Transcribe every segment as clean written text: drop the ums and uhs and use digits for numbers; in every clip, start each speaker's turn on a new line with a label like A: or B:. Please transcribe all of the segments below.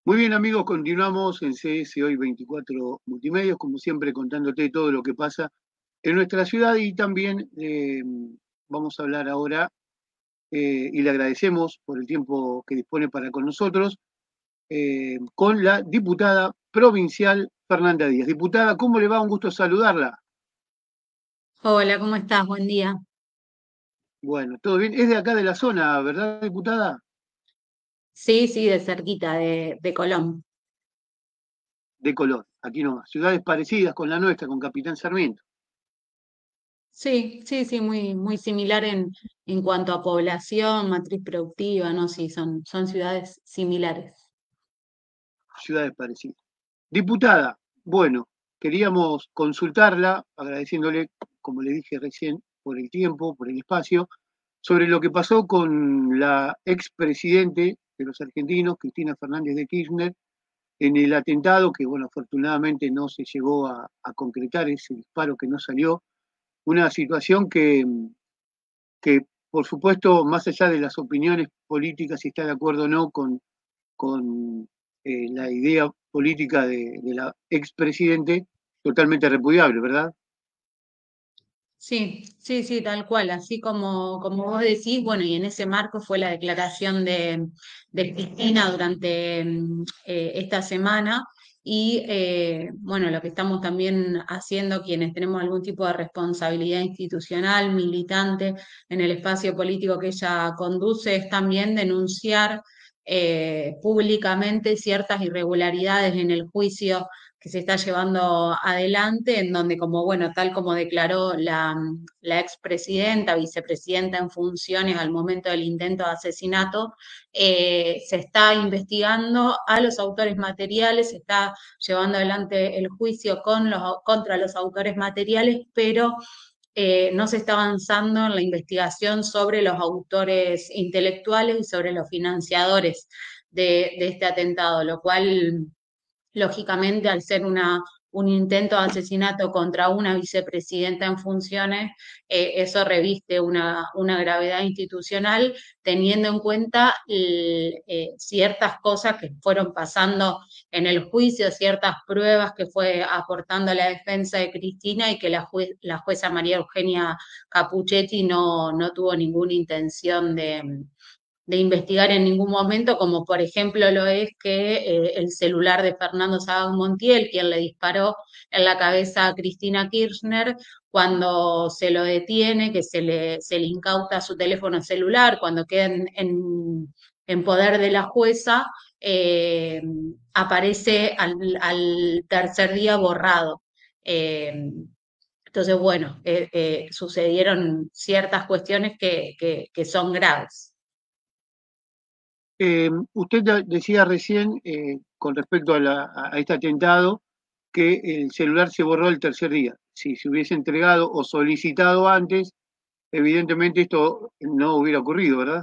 A: Muy bien, amigos, continuamos en CS Hoy 24 Multimedios, como siempre contándote todo lo que pasa en nuestra ciudad y también vamos a hablar ahora y le agradecemos por el tiempo que dispone para con nosotros con la diputada provincial Fernanda Díaz. Diputada, ¿cómo le va? Un gusto saludarla.
B: Hola, ¿cómo estás? Buen día.
A: Bueno, todo bien. Es de acá de la zona, ¿verdad, diputada?
B: Sí, sí, de cerquita, de Colón.
A: De Colón, aquí nomás. Ciudades parecidas con la nuestra, con Capitán Sarmiento.
B: Sí, sí, sí, muy similar en cuanto a población, matriz productiva, ¿no? Sí, son ciudades similares.
A: Ciudades parecidas. Diputada, bueno, queríamos consultarla, agradeciéndole, como le dije recién, por el tiempo, por el espacio, sobre lo que pasó con la expresidente de los argentinos, Cristina Fernández de Kirchner, en el atentado que, bueno, afortunadamente no se llegó a concretar, ese disparo que no salió, una situación que, por supuesto, más allá de las opiniones políticas, si está de acuerdo o no con la idea política de la expresidente, totalmente repudiable, ¿verdad?
B: Sí, sí, sí, tal cual. Así como vos decís, bueno, y en ese marco fue la declaración de Cristina durante esta semana. Y bueno, lo que estamos también haciendo quienes tenemos algún tipo de responsabilidad institucional, militante en el espacio político que ella conduce, es también denunciar públicamente ciertas irregularidades en el juicio que se está llevando adelante, en donde, como bueno, tal como declaró la expresidenta, vicepresidenta en funciones al momento del intento de asesinato, se está investigando a los autores materiales, se está llevando adelante el juicio contra los autores materiales, pero no se está avanzando en la investigación sobre los autores intelectuales y sobre los financiadores de este atentado, lo cual lógicamente, al ser un intento de asesinato contra una vicepresidenta en funciones, eso reviste una gravedad institucional, teniendo en cuenta ciertas cosas que fueron pasando en el juicio, ciertas pruebas que fue aportando la defensa de Cristina y que la jueza María Eugenia Capuchetti no tuvo ninguna intención de investigar en ningún momento, como por ejemplo lo es que el celular de Fernando Sáenz Montiel, quien le disparó en la cabeza a Cristina Kirchner, cuando se lo detiene, que se le incauta su teléfono celular, cuando queda en poder de la jueza, eh, aparece al tercer día borrado. Eh, entonces, bueno, sucedieron ciertas cuestiones que son graves.
A: Usted decía recién, con respecto a este atentado, que el celular se borró el tercer día. Si se hubiese entregado o solicitado antes, evidentemente esto no hubiera ocurrido, ¿verdad?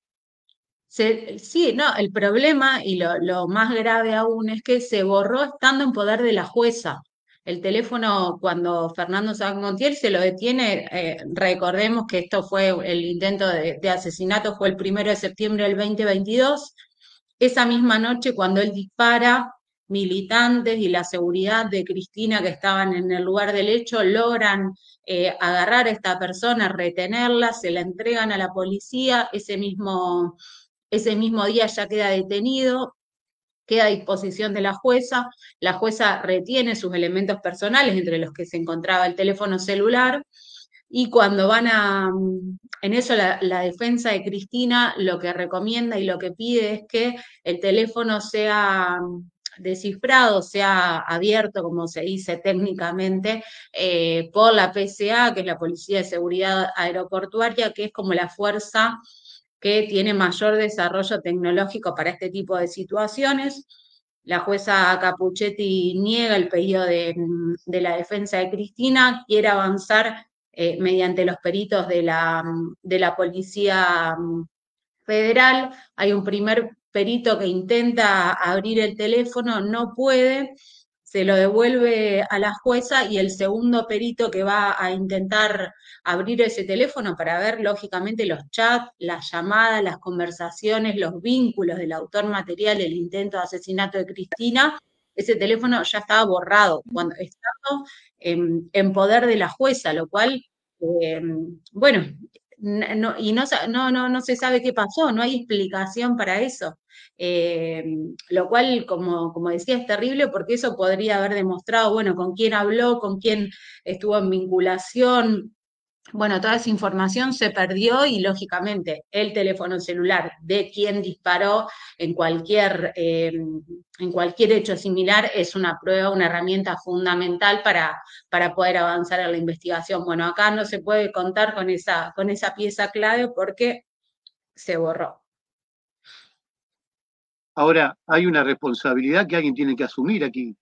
B: Sí, no, el problema y lo más grave aún es que se borró estando en poder de la jueza. El teléfono, cuando Fernando Sáenz Montiel se lo detiene, recordemos que esto fue el intento de asesinato, fue el 1 de septiembre del 2022. Esa misma noche, cuando él dispara, militantes y la seguridad de Cristina que estaban en el lugar del hecho logran agarrar a esta persona, retenerla, se la entregan a la policía. Ese mismo día ya queda detenido, queda a disposición de la jueza retiene sus elementos personales, entre los que se encontraba el teléfono celular, y cuando en eso la defensa de Cristina lo que recomienda y lo que pide es que el teléfono sea descifrado, sea abierto, como se dice técnicamente, por la PSA, que es la Policía de Seguridad Aeroportuaria, que es como la fuerza que tiene mayor desarrollo tecnológico para este tipo de situaciones. La jueza Capuchetti niega el pedido de la defensa de Cristina, quiere avanzar mediante los peritos de la Policía Federal. Hay un primer perito que intenta abrir el teléfono, no puede, se lo devuelve a la jueza y el segundo perito que va a intentar abrir ese teléfono para ver, lógicamente, los chats, las llamadas, las conversaciones, los vínculos del autor material del intento de asesinato de Cristina, ese teléfono ya estaba borrado cuando estaba en poder de la jueza, lo cual, eh, bueno, y no se sabe qué pasó, no hay explicación para eso. Eh, lo cual, como decía, es terrible porque eso podría haber demostrado, bueno, con quién habló, con quién estuvo en vinculación. Bueno, toda esa información se perdió y lógicamente el teléfono celular de quien disparó en cualquier hecho similar es una prueba, una herramienta fundamental para poder avanzar en la investigación. Bueno, acá no se puede contar con esa pieza clave porque se borró.
A: Ahora, hay una responsabilidad que alguien tiene que asumir aquí.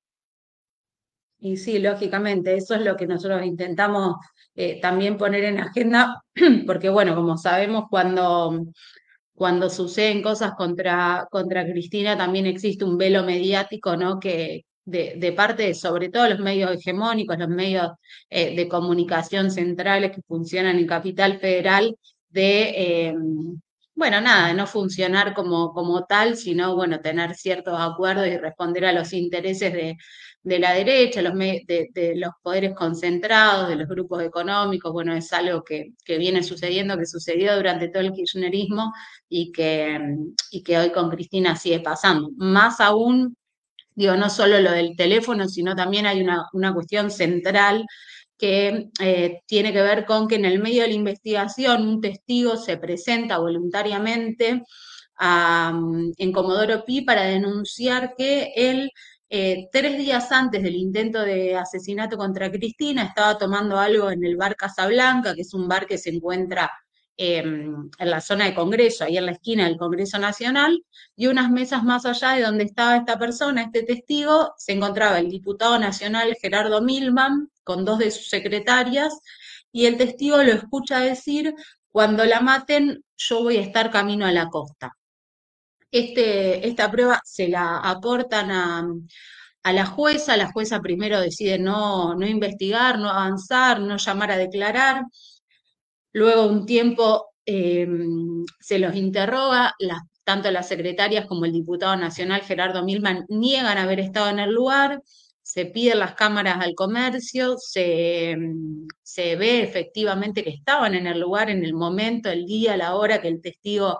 B: Y sí, lógicamente, eso es lo que nosotros intentamos también poner en agenda, porque bueno, como sabemos, cuando suceden cosas contra Cristina, también existe un velo mediático, ¿no? Que de parte de, sobre todo, los medios hegemónicos, los medios de comunicación centrales que funcionan en Capital Federal, bueno, nada, de no funcionar como tal, sino, bueno, tener ciertos acuerdos y responder a los intereses de la derecha, de los poderes concentrados, de los grupos económicos. Bueno, es algo que viene sucediendo, que sucedió durante todo el kirchnerismo y que hoy con Cristina sigue pasando. Más aún, digo, no solo lo del teléfono, sino también hay una cuestión central que tiene que ver con que en el medio de la investigación un testigo se presenta voluntariamente en Comodoro Pi para denunciar que él 3 días antes del intento de asesinato contra Cristina estaba tomando algo en el bar Casablanca, que es un bar que se encuentra en la zona de Congreso, ahí en la esquina del Congreso Nacional, y unas mesas más allá de donde estaba esta persona, este testigo, se encontraba el diputado nacional Gerardo Milman con dos de sus secretarias, y el testigo lo escucha decir, cuando la maten, yo voy a estar camino a la costa. Esta prueba se la aportan a la jueza primero decide no investigar, no avanzar, no llamar a declarar, luego un tiempo se los interroga, tanto las secretarias como el diputado nacional Gerardo Milman niegan haber estado en el lugar, se piden las cámaras al comercio, se ve efectivamente que estaban en el lugar en el momento, el día, la hora que el testigo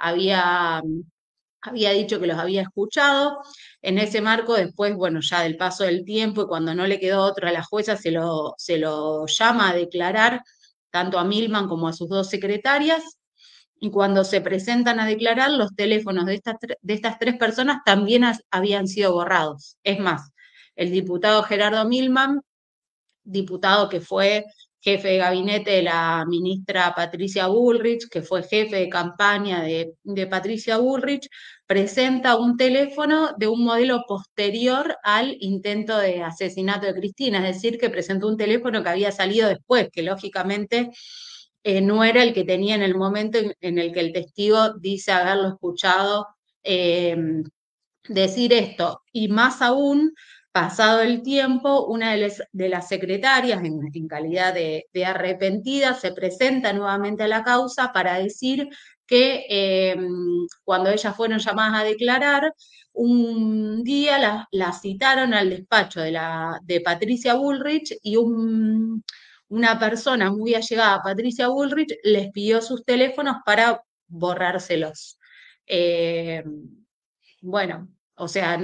B: había dicho que los había escuchado. En ese marco, después, bueno, ya del paso del tiempo y cuando no le quedó otro a la jueza, se lo llama a declarar tanto a Milman como a sus dos secretarias. Y cuando se presentan a declarar, los teléfonos de estas tres personas también habían sido borrados. Es más, el diputado Gerardo Milman, diputado que fue jefe de gabinete de la ministra Patricia Bullrich, que fue jefe de campaña de Patricia Bullrich, presenta un teléfono de un modelo posterior al intento de asesinato de Cristina, es decir, que presentó un teléfono que había salido después, que lógicamente no era el que tenía en el momento en el que el testigo dice haberlo escuchado eh, decir esto. Y más aún, pasado el tiempo, una de las secretarias, en calidad de arrepentida, se presenta nuevamente a la causa para decir que cuando ellas fueron llamadas a declarar, un día la citaron al despacho de Patricia Bullrich y una persona muy allegada a Patricia Bullrich les pidió sus teléfonos para borrárselos. Eh, bueno, o sea,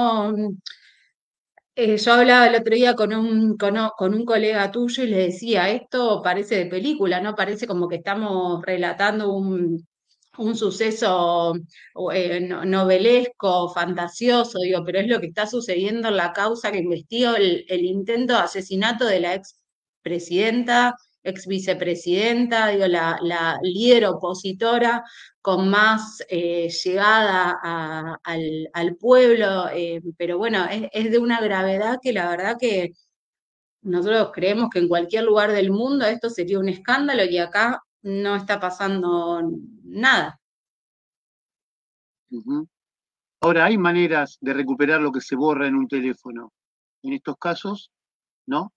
B: yo hablaba el otro día con un colega tuyo y le decía, esto parece de película, ¿no? Parece como que estamos relatando un suceso novelesco, fantasioso, digo, pero es lo que está sucediendo en la causa que investigó el intento de asesinato de la ex presidenta, ex vicepresidenta, digo, la líder opositora con más llegada al pueblo, pero bueno, es de una gravedad que la verdad que nosotros creemos que en cualquier lugar del mundo esto sería un escándalo y acá no está pasando nada.
A: Ujú. Ahora, hay maneras de recuperar lo que se borra en un teléfono. en estos casos, ¿no?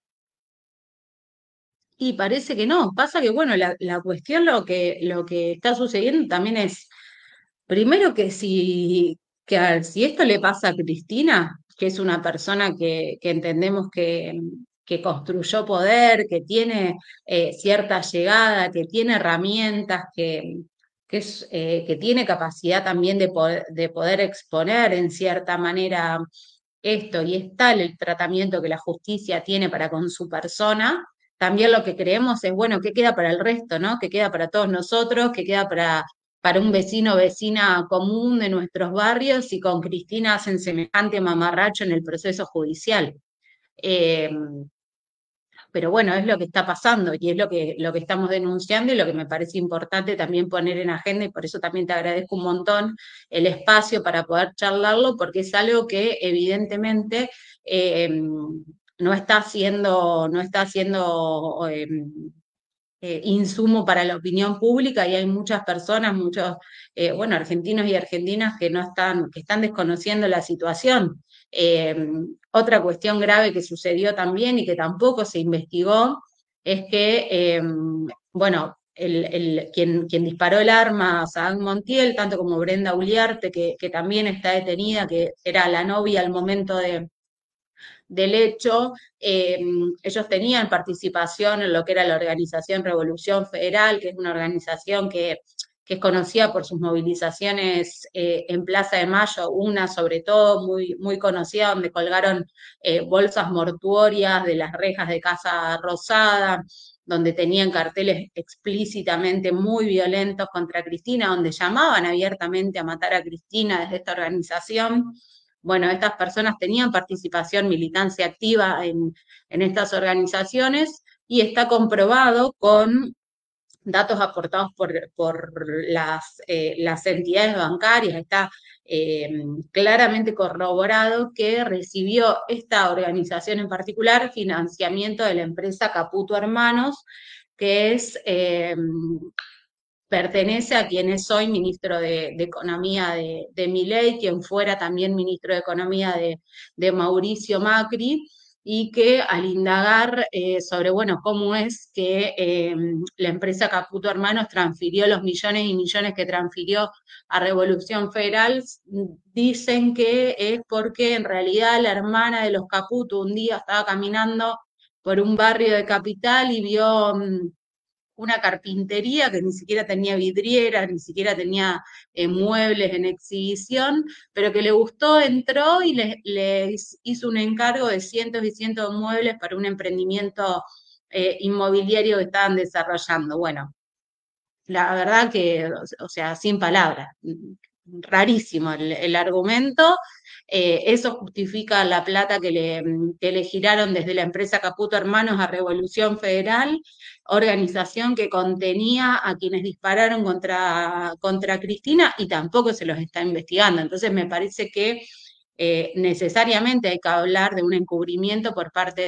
B: Y parece que no. Pasa que, bueno, la cuestión, lo que está sucediendo también es, primero que a ver, si esto le pasa a Cristina, que es una persona que entendemos que construyó poder, que tiene cierta llegada, que tiene herramientas, que tiene capacidad también de poder exponer en cierta manera esto, y es tal el tratamiento que la justicia tiene para con su persona, también lo que creemos es, bueno, ¿qué queda para el resto, no? ¿Qué queda para todos nosotros? ¿Qué queda para un vecino o vecina común de nuestros barrios si con Cristina hacen semejante mamarracho en el proceso judicial? Eh, pero bueno, es lo que está pasando y es lo que estamos denunciando y lo que me parece importante también poner en agenda, y por eso también te agradezco un montón el espacio para poder charlarlo, porque es algo que evidentemente no está siendo insumo para la opinión pública, y hay muchas personas, muchos, bueno, argentinos y argentinas que están desconociendo la situación. Eh, Otra cuestión grave que sucedió también y que tampoco se investigó es que, bueno, quien disparó el arma a Saad Montiel, tanto como Brenda Uliarte, que también está detenida, que era la novia al momento del hecho, ellos tenían participación en lo que era la organización Revolución Federal, que es una organización que es conocida por sus movilizaciones en Plaza de Mayo, una sobre todo muy, muy conocida, donde colgaron bolsas mortuorias de las rejas de Casa Rosada, donde tenían carteles explícitamente muy violentos contra Cristina, donde llamaban abiertamente a matar a Cristina desde esta organización. Bueno, estas personas tenían participación, militancia activa en estas organizaciones, y está comprobado con datos aportados por las entidades bancarias, está eh, claramente corroborado que recibió esta organización en particular financiamiento de la empresa Caputo Hermanos, que pertenece a quien es hoy ministro de Economía de Milei, quien fuera también ministro de Economía de Mauricio Macri, y que al indagar sobre, bueno, cómo es que la empresa Caputo Hermanos transfirió los millones y millones que transfirió a Revolución Federal, dicen que es porque en realidad la hermana de los Caputo un día estaba caminando por un barrio de Capital y vio una carpintería que ni siquiera tenía vidriera, ni siquiera tenía muebles en exhibición, pero que le gustó, entró y le hizo un encargo de cientos y cientos de muebles para un emprendimiento inmobiliario que estaban desarrollando. Bueno, la verdad que, o sea, sin palabras, rarísimo el argumento. Eso justifica la plata que le giraron desde la empresa Caputo Hermanos a Revolución Federal, organización que contenía a quienes dispararon contra Cristina, y tampoco se los está investigando. Entonces me parece que necesariamente hay que hablar de un encubrimiento por parte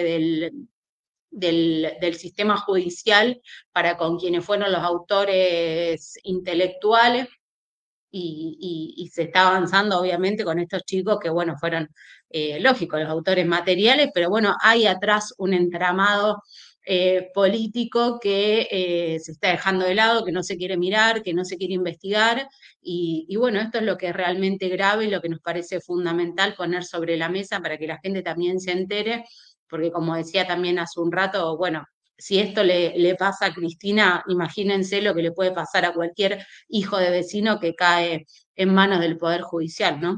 B: del sistema judicial para con quienes fueron los autores intelectuales, y se está avanzando obviamente con estos chicos que, bueno, fueron, lógicos, los autores materiales, pero bueno, hay atrás un entramado político que se está dejando de lado, que no se quiere mirar, que no se quiere investigar, y bueno, esto es lo que es realmente grave y lo que nos parece fundamental poner sobre la mesa para que la gente también se entere, porque como decía también hace un rato, bueno, si esto le pasa a Cristina, imagínense lo que le puede pasar a cualquier hijo de vecino que cae en manos del Poder Judicial, ¿no?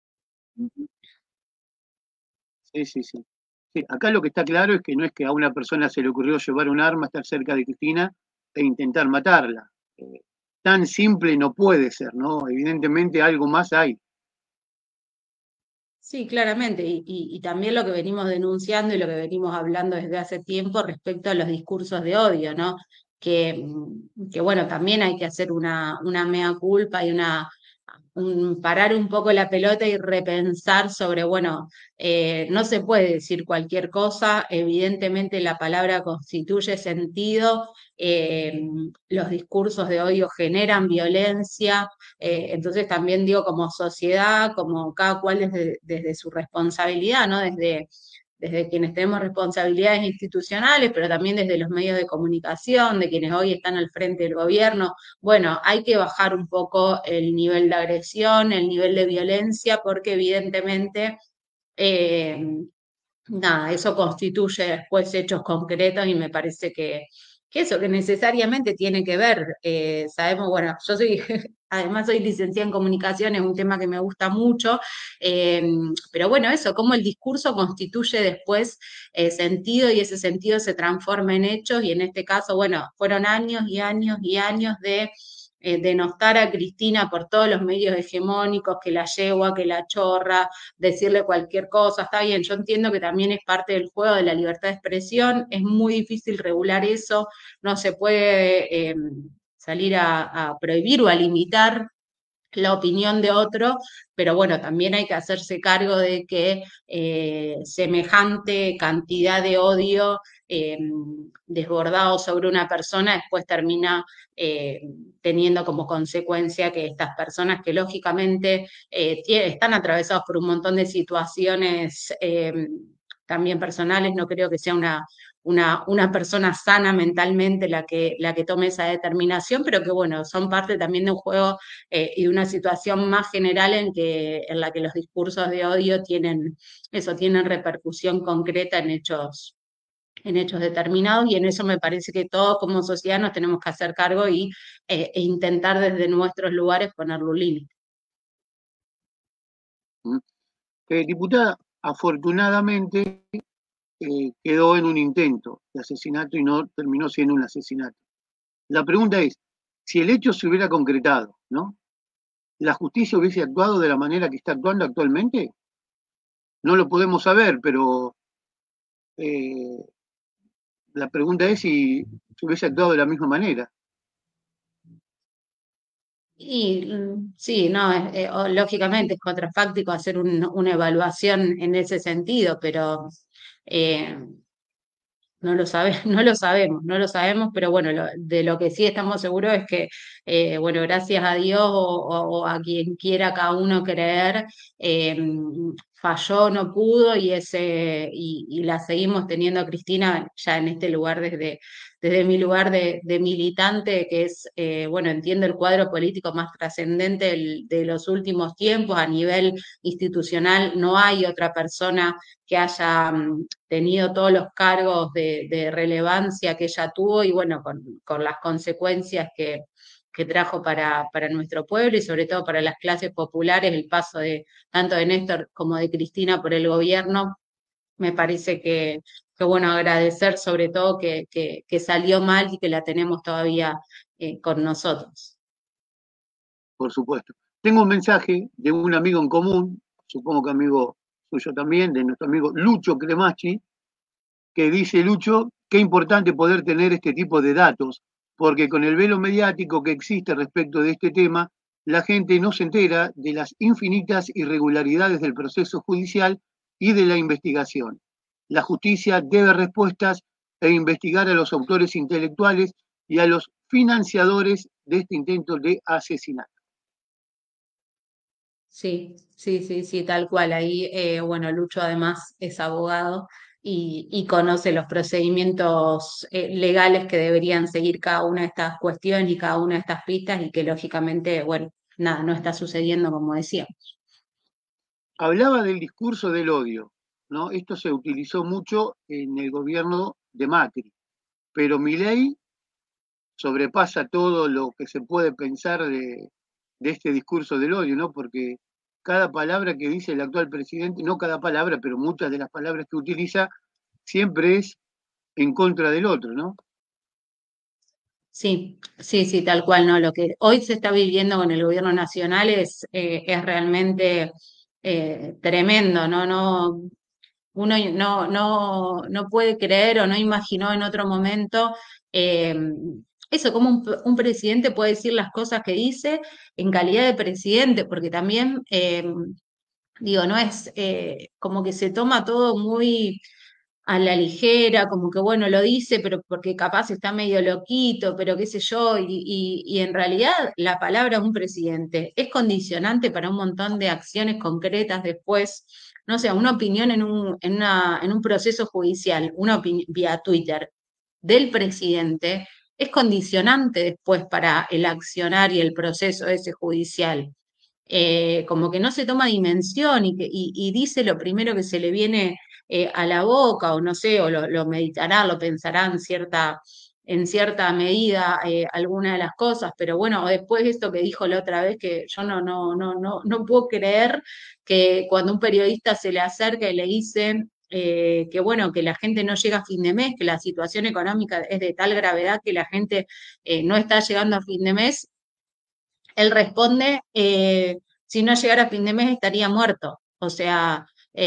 A: Sí, sí, sí. Sí, acá lo que está claro es que no es que a una persona se le ocurrió llevar un arma, estar cerca de Cristina e intentar matarla. Tan simple no puede ser, ¿no? Evidentemente algo más hay.
B: Sí, claramente, y también lo que venimos denunciando y lo que venimos hablando desde hace tiempo respecto a los discursos de odio, ¿no? Que bueno, también hay que hacer una mea culpa y parar un poco la pelota y repensar sobre, bueno, no se puede decir cualquier cosa, evidentemente la palabra constituye sentido, los discursos de odio generan violencia, entonces también digo, como sociedad, como cada cual desde su responsabilidad, ¿no? desde quienes tenemos responsabilidades institucionales, pero también desde los medios de comunicación, de quienes hoy están al frente del gobierno. Bueno, hay que bajar un poco el nivel de agresión, el nivel de violencia, porque evidentemente eh, nada, eso constituye después hechos concretos y me parece que eso, que necesariamente tiene que ver, sabemos, bueno, yo soy, además soy licenciada en comunicación, es un tema que me gusta mucho, eh, pero bueno, eso, cómo el discurso constituye después sentido y ese sentido se transforma en hechos y en este caso, bueno, fueron años y años y años de denostar a Cristina por todos los medios hegemónicos, que la yegua, que la chorra, decirle cualquier cosa, está bien, yo entiendo que también es parte del juego de la libertad de expresión, es muy difícil regular eso, no se puede salir a prohibir o a limitar la opinión de otro, pero bueno, también hay que hacerse cargo de que semejante cantidad de odio eh, desbordado sobre una persona después termina eh, teniendo como consecuencia que estas personas que lógicamente están atravesados por un montón de situaciones también personales, no creo que sea una persona sana mentalmente la que tome esa determinación, pero que bueno, son parte también de un juego y de una situación más general en la que los discursos de odio tienen, eso, tienen repercusión concreta en hechos determinados, y en eso me parece que todos como sociedad nos tenemos que hacer cargo e intentar desde nuestros lugares ponerle un límite.
A: ¿Mm? Diputada, afortunadamente quedó en un intento de asesinato y no terminó siendo un asesinato. La pregunta es, si el hecho se hubiera concretado, ¿no? ¿La justicia hubiese actuado de la manera que está actuando actualmente? No lo podemos saber, pero eh, la pregunta es si se hubiese actuado de la misma manera.
B: Y sí, no, lógicamente es contrafáctico hacer una evaluación en ese sentido, pero eh, no lo no lo sabemos, no lo sabemos, pero bueno, de lo que sí estamos seguros es que, bueno, gracias a Dios o a quien quiera cada uno creer, eh, falló, no pudo y la seguimos teniendo a Cristina ya en este lugar desde mi lugar de militante, que es, bueno, entiendo el cuadro político más trascendente de los últimos tiempos a nivel institucional, no hay otra persona que haya tenido todos los cargos de relevancia que ella tuvo y bueno, con las consecuencias que trajo para nuestro pueblo y sobre todo para las clases populares, el paso de tanto de Néstor como de Cristina por el gobierno, me parece que bueno, agradecer sobre todo que salió mal y que la tenemos todavía con nosotros.
A: Por supuesto. Tengo un mensaje de un amigo en común, supongo que amigo suyo también, de nuestro amigo Lucho Cremachi, que dice, Lucho, qué importante poder tener este tipo de datos, porque con el velo mediático que existe respecto de este tema, la gente no se entera de las infinitas irregularidades del proceso judicial y de la investigación. La justicia debe respuestas e investigar a los autores intelectuales y a los financiadores de este intento de asesinato.
B: Sí, sí, sí, sí, tal cual. Ahí, bueno, Lucho además es abogado y conoce los procedimientos legales que deberían seguir cada una de estas cuestiones y cada una de estas pistas y que lógicamente, bueno, nada, no está sucediendo como decíamos.
A: Hablaba del discurso del odio, ¿no? Esto se utilizó mucho en el gobierno de Macri, pero Milei sobrepasa todo lo que se puede pensar de este discurso del odio, ¿no? Porque cada palabra que dice el actual presidente, no cada palabra, pero muchas de las palabras que utiliza, siempre es en contra del otro, ¿no?
B: Sí, sí, sí, tal cual, ¿no? Lo que hoy se está viviendo con el gobierno nacional es realmente tremendo, ¿no? Uno no puede creer o no imaginó en otro momento eh, eso, cómo un presidente puede decir las cosas que dice en calidad de presidente, porque también, digo, no es como que se toma todo muy a la ligera, como que bueno, lo dice, pero porque capaz está medio loquito, pero qué sé yo, y en realidad la palabra de un presidente es condicionante para un montón de acciones concretas después no sé, una opinión en un proceso judicial, vía Twitter del presidente, es condicionante después para el accionar y el proceso ese judicial. Como que no se toma dimensión y dice lo primero que se le viene a la boca, o no sé, o lo meditará, lo pensará en cierta medida alguna de las cosas, pero bueno, después esto que dijo la otra vez, que yo no puedo creer que cuando un periodista se le acerca y le dice que bueno, que la gente no llega a fin de mes, que la situación económica es de tal gravedad que la gente no está llegando a fin de mes, él responde, si no llegara a fin de mes estaría muerto. O sea,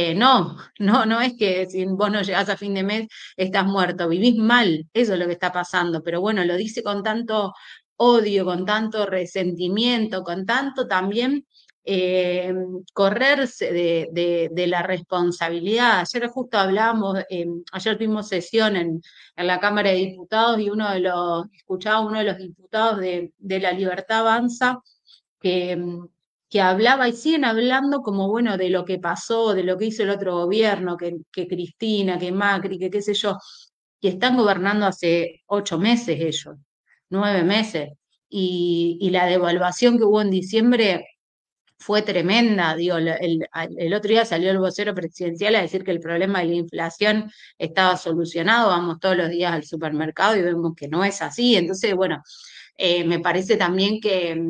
B: no es que si vos no llegás a fin de mes estás muerto, vivís mal, eso es lo que está pasando. Pero bueno, lo dice con tanto odio, con tanto resentimiento, con tanto también eh, correrse de la responsabilidad. Ayer justo hablamos, ayer tuvimos sesión en la Cámara de Diputados y escuchaba a uno de los diputados de La Libertad Avanza que, que hablaba y siguen hablando como, bueno, de lo que pasó, de lo que hizo el otro gobierno, que Cristina, que Macri, que qué sé yo, y están gobernando hace 8 meses ellos, 9 meses, y la devaluación que hubo en diciembre fue tremenda. Digo, el otro día salió el vocero presidencial a decir que el problema de la inflación estaba solucionado. Vamos todos los días al supermercado y vemos que no es así. Entonces, bueno, me parece también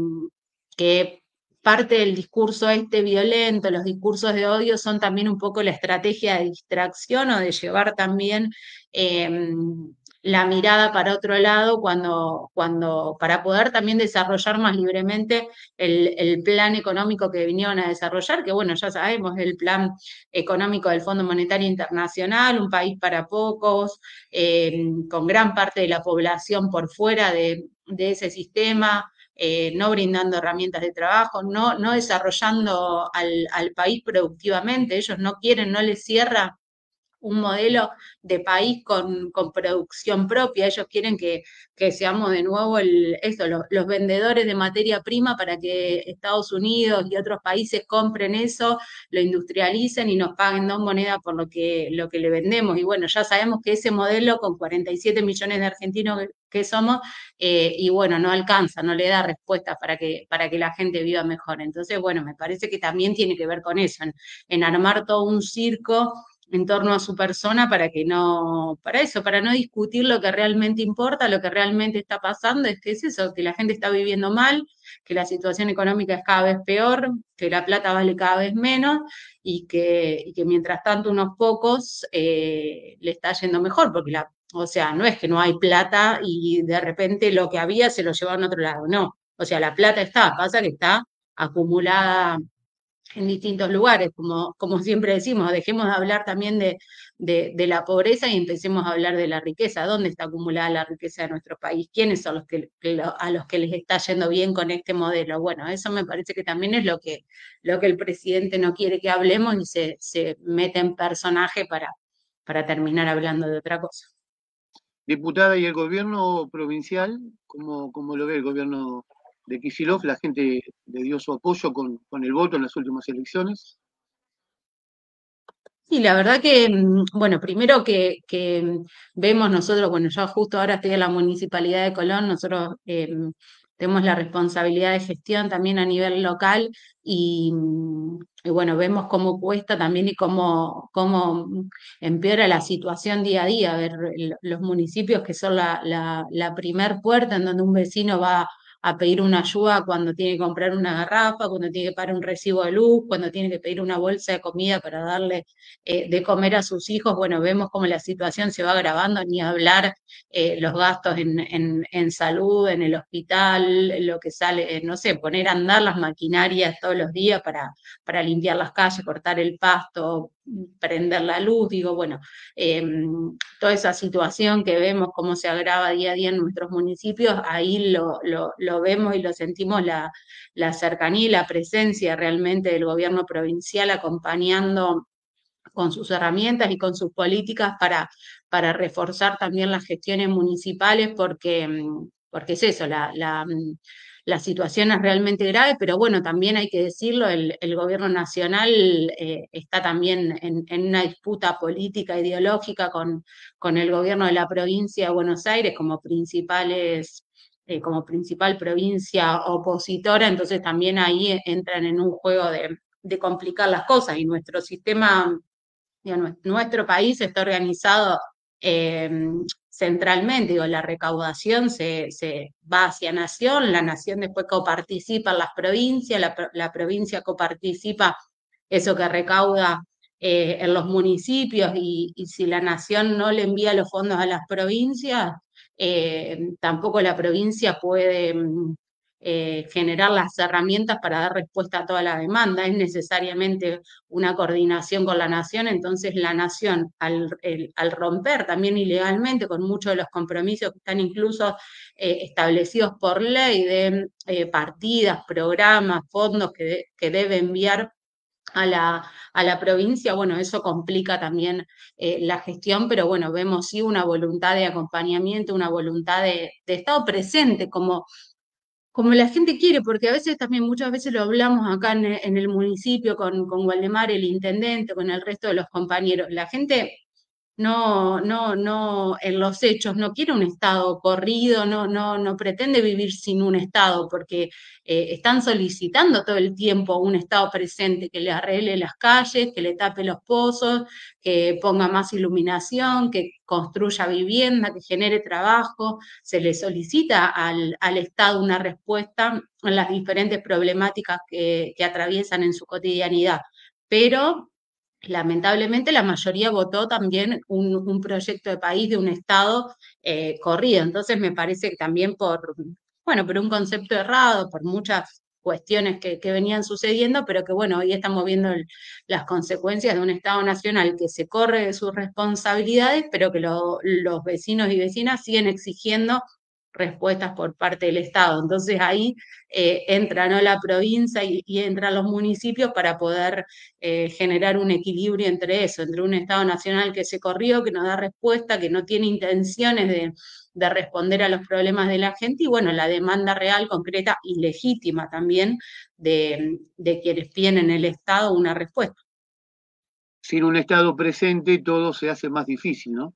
B: que parte del discurso este violento, los discursos de odio son también un poco la estrategia de distracción o de llevar también eh, la mirada para otro lado para poder también desarrollar más libremente el plan económico que vinieron a desarrollar, que bueno, ya sabemos, el plan económico del Fondo Monetario Internacional, un país para pocos, con gran parte de la población por fuera de ese sistema, no brindando herramientas de trabajo, no desarrollando al país productivamente. Ellos no quieren, no les cierra un modelo de país con producción propia. Ellos quieren que seamos de nuevo los vendedores de materia prima para que Estados Unidos y otros países compren eso, lo industrialicen y nos paguen dos monedas por lo que le vendemos. Y bueno, ya sabemos que ese modelo con 47 millones de argentinos que somos, y bueno, no alcanza, no le da respuesta para que la gente viva mejor. Entonces, bueno, me parece que también tiene que ver con eso, en armar todo un circo en torno a su persona para eso, para no discutir lo que realmente importa, lo que realmente está pasando, es que es eso, que la gente está viviendo mal, que la situación económica es cada vez peor, que la plata vale cada vez menos y que mientras tanto unos pocos le está yendo mejor, porque o sea, no es que no hay plata y de repente lo que había se lo llevaron a otro lado, no. O sea, la plata está, pasa que está acumulada en distintos lugares, como siempre decimos, dejemos de hablar también de la pobreza y empecemos a hablar de la riqueza. ¿Dónde está acumulada la riqueza de nuestro país? ¿Quiénes son a los que les está yendo bien con este modelo? Bueno, eso me parece que también es lo que el presidente no quiere que hablemos y se mete en personaje para terminar hablando de otra cosa.
A: Diputada, ¿y el gobierno provincial, cómo lo ve el gobierno de Kicillof? La gente le dio su apoyo con el voto en las últimas elecciones.
B: Sí, la verdad que, bueno, primero que vemos nosotros, bueno, yo justo ahora estoy en la Municipalidad de Colón, nosotros tenemos la responsabilidad de gestión también a nivel local y bueno, vemos cómo cuesta también y cómo empeora la situación día a día, ver los municipios que son la primer puerta en donde un vecino va a pedir una ayuda cuando tiene que comprar una garrafa, cuando tiene que pagar un recibo de luz, cuando tiene que pedir una bolsa de comida para darle de comer a sus hijos. Bueno, vemos cómo la situación se va agravando, ni hablar los gastos en salud, en el hospital, lo que sale, no sé, poner a andar las maquinarias todos los días para limpiar las calles, cortar el pasto, prender la luz, digo, bueno, eh, toda esa situación que vemos cómo se agrava día a día en nuestros municipios, ahí lo vemos y lo sentimos la cercanía y la presencia realmente del gobierno provincial acompañando con sus herramientas y con sus políticas para reforzar también las gestiones municipales, porque es eso, la situación es realmente grave, pero bueno, también hay que decirlo, el gobierno nacional está también en una disputa política, ideológica con el gobierno de la provincia de Buenos Aires como principal provincia opositora, entonces también ahí entran en un juego de complicar las cosas y nuestro sistema, digo, nuestro país está organizado eh, centralmente, digo, la recaudación se va hacia nación, la nación después coparticipa en las provincias, la provincia coparticipa eso que recauda en los municipios y si la nación no le envía los fondos a las provincias, tampoco la provincia puede generar las herramientas para dar respuesta a toda la demanda. Es necesariamente una coordinación con la nación, entonces la nación, al romper también ilegalmente con muchos de los compromisos que están incluso establecidos por ley de partidas, programas, fondos que debe enviar a la provincia, bueno, eso complica también la gestión, pero bueno, vemos sí una voluntad de acompañamiento, una voluntad de Estado presente, como la gente quiere, porque a veces también, muchas veces lo hablamos acá en el municipio con Waldemar, el intendente, con el resto de los compañeros. La gente no, en los hechos, no quiere un Estado corrido, no pretende vivir sin un Estado, porque están solicitando todo el tiempo un Estado presente que le arregle las calles, que le tape los pozos, que ponga más iluminación, que construya vivienda, que genere trabajo. Se le solicita al Estado una respuesta en las diferentes problemáticas que atraviesan en su cotidianidad. Pero lamentablemente la mayoría votó también un proyecto de país, de un Estado corrido. Entonces me parece que también bueno, por un concepto errado, por muchas cuestiones que venían sucediendo, pero que bueno, hoy estamos viendo las consecuencias de un Estado nacional que se corre de sus responsabilidades, pero que los vecinos y vecinas siguen exigiendo respuestas por parte del Estado. Entonces ahí entra, ¿no?, la provincia y entran los municipios para poder generar un equilibrio entre eso, entre un Estado nacional que se corrió, que no da respuesta, que no tiene intenciones de responder a los problemas de la gente, y bueno, la demanda real, concreta y legítima también de quienes piden en el Estado una respuesta.
A: Sin un Estado presente todo se hace más difícil, ¿no?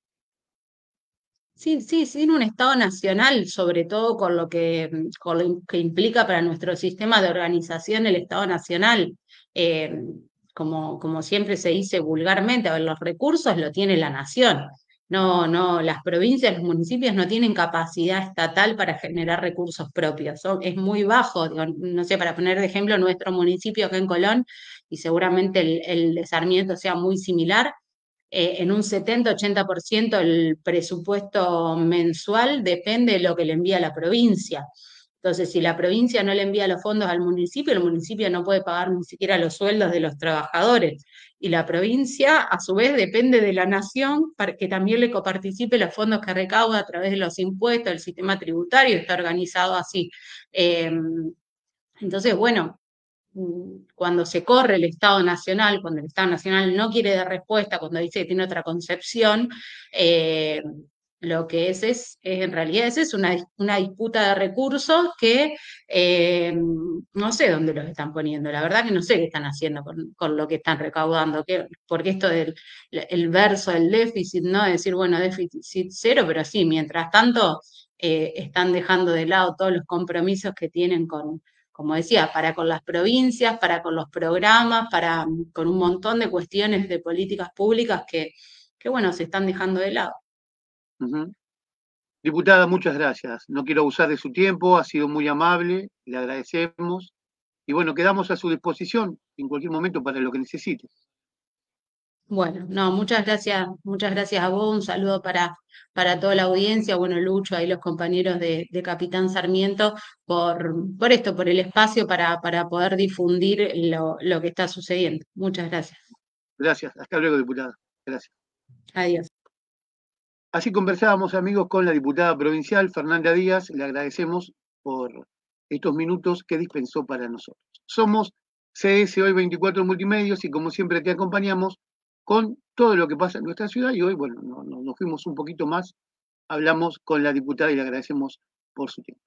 B: Sí, sí, sin un Estado nacional, sobre todo con lo que implica para nuestro sistema de organización el Estado nacional. Eh, como siempre se dice vulgarmente, a ver, los recursos lo tiene la nación. No, las provincias, los municipios no tienen capacidad estatal para generar recursos propios. Es muy bajo, digo, no sé, para poner de ejemplo nuestro municipio acá en Colón, y seguramente el de Sarmiento sea muy similar, en un 70-80% el presupuesto mensual depende de lo que le envía la provincia. Entonces, si la provincia no le envía los fondos al municipio, el municipio no puede pagar ni siquiera los sueldos de los trabajadores. Y la provincia, a su vez, depende de la nación para que también le coparticipe los fondos que recauda a través de los impuestos, el sistema tributario está organizado así. Eh, entonces, bueno, cuando se corre el Estado Nacional, cuando el Estado Nacional no quiere dar respuesta, cuando dice que tiene otra concepción, eh, lo que en realidad es una disputa de recursos que no sé dónde los están poniendo. La verdad que no sé qué están haciendo con lo que están recaudando, porque esto del el verso del déficit, ¿no? Decir, bueno, déficit cero, pero sí, mientras tanto están dejando de lado todos los compromisos que tienen como decía, para con las provincias, para con los programas, con un montón de cuestiones de políticas públicas que bueno, se están dejando de lado.
A: Ujú. Diputada, muchas gracias. No quiero abusar de su tiempo, ha sido muy amable, le agradecemos. Y bueno, quedamos a su disposición en cualquier momento para lo que necesite.
B: Bueno, no, muchas gracias a vos, un saludo para toda la audiencia, bueno, Lucho, ahí los compañeros de Capitán Sarmiento, por esto, por el espacio para poder difundir lo que está sucediendo. Muchas gracias.
A: Gracias. Hasta luego, diputada. Gracias.
B: Adiós.
A: Así conversábamos, amigos, con la diputada provincial Fernanda Díaz. Le agradecemos por estos minutos que dispensó para nosotros. Somos CS Hoy 24 Multimedios y como siempre te acompañamos con todo lo que pasa en nuestra ciudad y hoy, bueno, nos fuimos un poquito más, hablamos con la diputada y le agradecemos por su tiempo.